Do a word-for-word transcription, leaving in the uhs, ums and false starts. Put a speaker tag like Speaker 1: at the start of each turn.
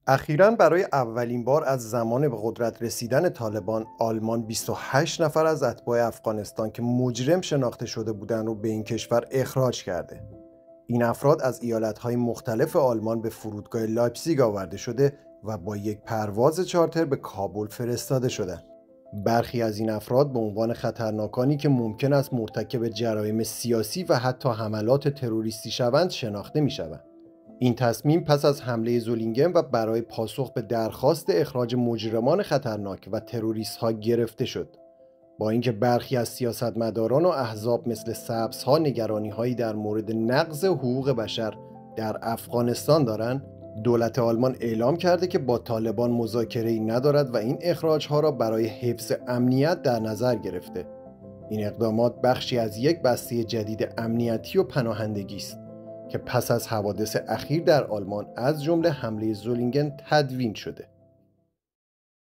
Speaker 1: اخیراً برای اولین بار از زمان به قدرت رسیدن طالبان، آلمان بیست و هشت نفر از اتباع افغانستان که مجرم شناخته شده بودند رو به این کشور اخراج کرده. این افراد از ایالت‌های مختلف آلمان به فرودگاه لایپزیگ آورده شده و با یک پرواز چارتر به کابل فرستاده شدند. برخی از این افراد به عنوان خطرناکانی که ممکن است مرتکب جرایم سیاسی و حتی حملات تروریستی شوند شناخته می‌شوند. این تصمیم پس از حمله زولینگن و برای پاسخ به درخواست اخراج مجرمان خطرناک و تروریست‌ها گرفته شد. با اینکه برخی از سیاستمداران و احزاب مثل سبزها نگرانی‌هایی در مورد نقض حقوق بشر در افغانستان دارند، دولت آلمان اعلام کرده که با طالبان مذاکره‌ای ندارد و این اخراج‌ها را برای حفظ امنیت در نظر گرفته. این اقدامات بخشی از یک بسته جدید امنیتی و پناهندگی است که پس از حوادث اخیر در آلمان از جمله حمله زولینگن تدوین شده.